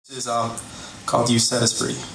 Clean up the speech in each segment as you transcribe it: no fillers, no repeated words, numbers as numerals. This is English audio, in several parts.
This is called "You Set Us Free."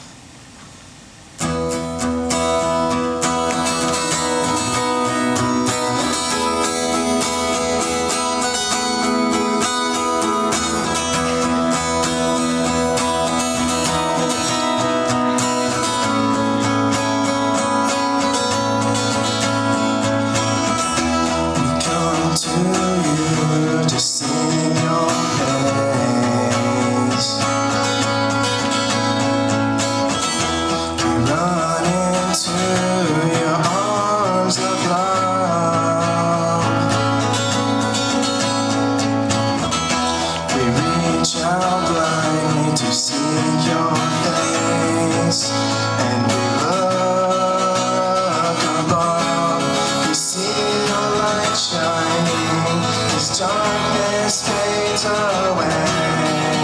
Blindly to see your face, and we look above. We see your light shining as darkness fades away.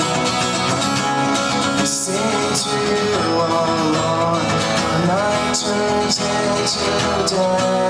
We sing to you, oh Lord, the night turns into day.